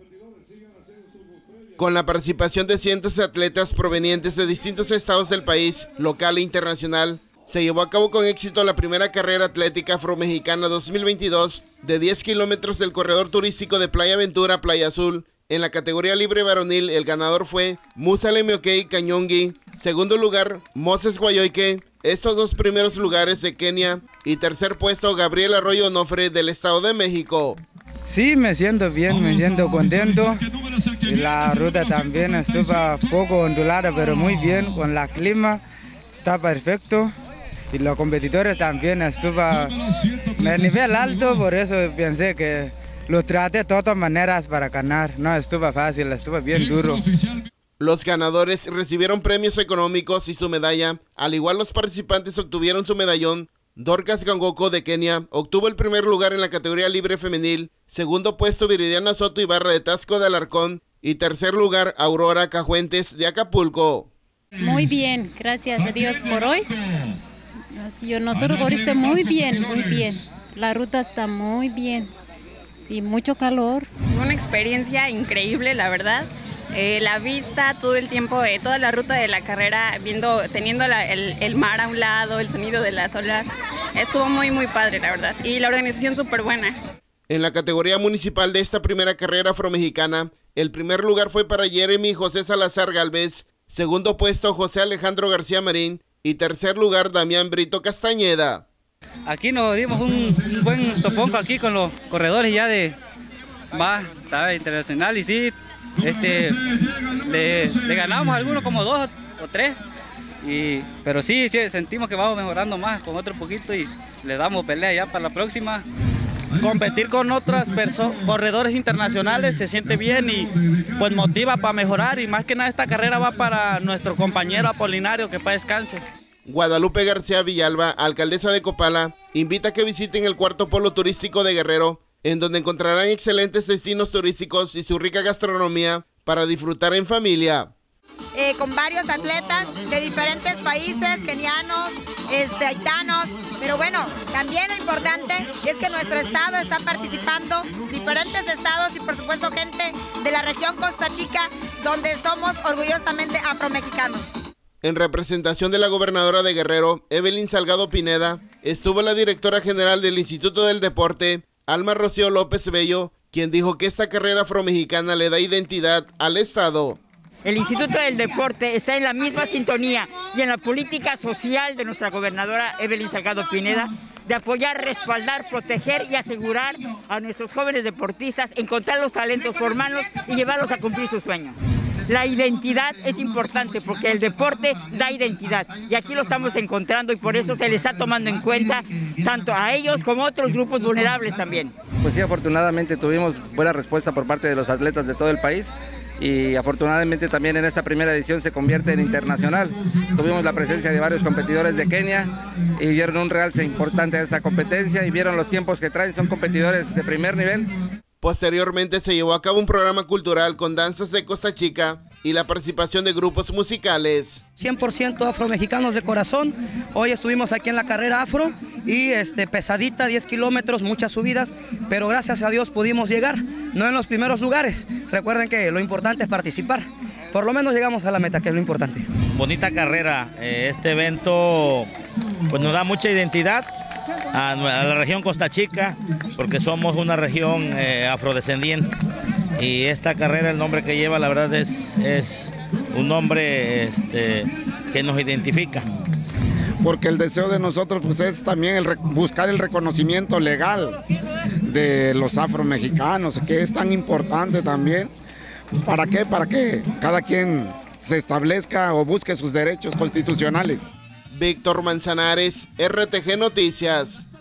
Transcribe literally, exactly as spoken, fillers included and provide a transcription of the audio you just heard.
Con la participación de cientos de atletas provenientes de distintos estados del país, local e internacional, se llevó a cabo con éxito la primera carrera atlética afromexicana dos mil veintidós de diez kilómetros del corredor turístico de Playa Ventura, Playa Azul. En la categoría libre varonil, el ganador fue Musa Lemeokei Kanyongi, segundo lugar, Moses Guayoike, estos dos primeros lugares de Kenia, y tercer puesto, Gabriel Arroyo Onofre del Estado de México. Sí, me siento bien, me siento contento. Y la ruta también estuvo poco ondulada, pero muy bien, con la clima está perfecto. Y los competidores también estuvo a nivel alto, por eso pensé que lo traté de todas maneras para ganar. No estuvo fácil, estuvo bien duro. Los ganadores recibieron premios económicos y su medalla. Al igual, los participantes obtuvieron su medallón. Dorcas Gangoko de Kenia obtuvo el primer lugar en la categoría libre femenil, segundo puesto Viridiana Soto Ibarra de Taxco de Alarcón y tercer lugar Aurora Cajuentes de Acapulco. Muy bien, gracias a Dios por hoy. Yo, nosotros corriste muy bien, muy bien. La ruta está muy bien y mucho calor. Una experiencia increíble, la verdad. Eh, la vista todo el tiempo, eh, toda la ruta de la carrera, viendo, teniendo la, el, el mar a un lado, el sonido de las olas, estuvo muy muy padre, la verdad, y la organización súper buena. En la categoría municipal de esta primera carrera afromexicana, el primer lugar fue para Jeremy José Salazar Galvez, segundo puesto José Alejandro García Marín y tercer lugar Damián Brito Castañeda. Aquí nos dimos un, un buen toponco aquí con los corredores ya de más internacional y sí. Este, le, le ganamos a algunos como dos o tres, y, pero sí, sí, sentimos que vamos mejorando más con otro poquito y le damos pelea ya para la próxima. Competir con otras corredores internacionales se siente bien y pues motiva para mejorar, y más que nada esta carrera va para nuestro compañero Apolinario, que para descanse. Guadalupe García Villalba, alcaldesa de Copala, invita a que visiten el cuarto polo turístico de Guerrero, en donde encontrarán excelentes destinos turísticos y su rica gastronomía para disfrutar en familia. Eh, con varios atletas de diferentes países, kenianos, este, haitanos, pero bueno, también lo importante es que nuestro estado está participando, diferentes estados y por supuesto gente de la región Costa Chica, donde somos orgullosamente afromexicanos. En representación de la gobernadora de Guerrero, Evelyn Salgado Pineda, estuvo la directora general del Instituto del Deporte, Alma Rocío López Bello, quien dijo que esta carrera afromexicana le da identidad al estado. El Instituto del Deporte está en la misma sintonía y en la política social de nuestra gobernadora Evelyn Salgado Pineda de apoyar, respaldar, proteger y asegurar a nuestros jóvenes deportistas, encontrar los talentos, formarlos y llevarlos a cumplir sus sueños. La identidad es importante porque el deporte da identidad y aquí lo estamos encontrando y por eso se le está tomando en cuenta tanto a ellos como a otros grupos vulnerables también. Pues sí, afortunadamente tuvimos buena respuesta por parte de los atletas de todo el país y afortunadamente también en esta primera edición se convierte en internacional. Tuvimos la presencia de varios competidores de Kenia y vieron un realce importante a esta competencia y vieron los tiempos que traen, son competidores de primer nivel. Posteriormente se llevó a cabo un programa cultural con danzas de Costa Chica y la participación de grupos musicales. cien por ciento afromexicanos de corazón. Hoy estuvimos aquí en la carrera afro y este, pesadita, diez kilómetros, muchas subidas, pero gracias a Dios pudimos llegar, no en los primeros lugares. Recuerden que lo importante es participar. Por lo menos llegamos a la meta, que es lo importante. Bonita carrera, este evento pues nos da mucha identidad a la región Costa Chica, porque somos una región eh, afrodescendiente y esta carrera, el nombre que lleva, la verdad es, es un nombre este, que nos identifica. Porque el deseo de nosotros pues, es también el buscar el reconocimiento legal de los afromexicanos, que es tan importante también. ¿Para qué? Para que cada quien se establezca o busque sus derechos constitucionales. Víctor Manzanares, R T G Noticias.